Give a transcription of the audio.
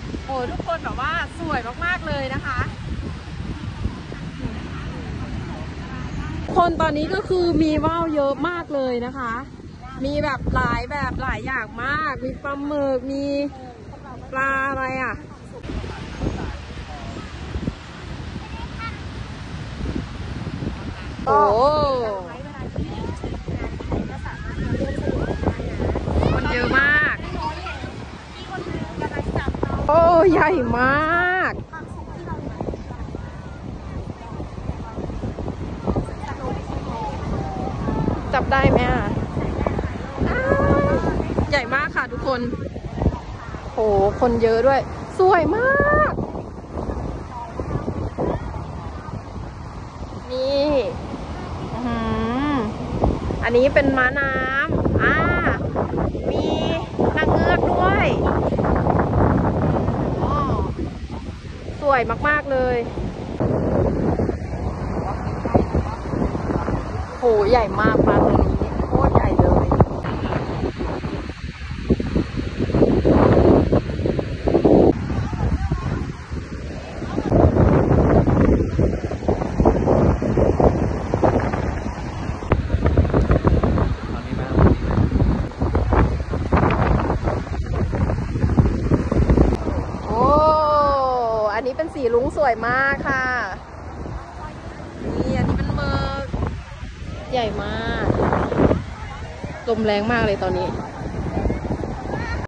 โอ้ทุกคนแบบว่าสวยมากๆเลยนะคะคนตอนนี้ก็คือมีว่าวเยอะมากเลยนะคะมีแบบหลายอย่างมากมีปลาหมึกมีปลาอะไรอ่ะโอ้คนเยอะมากโอ้ใหญ่มากจับได้ไหมอ่ะใหญ่มากค่ะทุกคนโหคนเยอะด้วยสวยมากนี่อันนี้เป็นม้าน้ำมีนางเงือกด้วยสวยมากๆเลยโหใหญ่มากปลาตัวนี้โคตรใหญ่เลยอันนี้เป็นสีรุ้งสวยมากค่ะนี่อันนี้เป็นหมึกใหญ่มากลมแรงมากเลยตอนนี้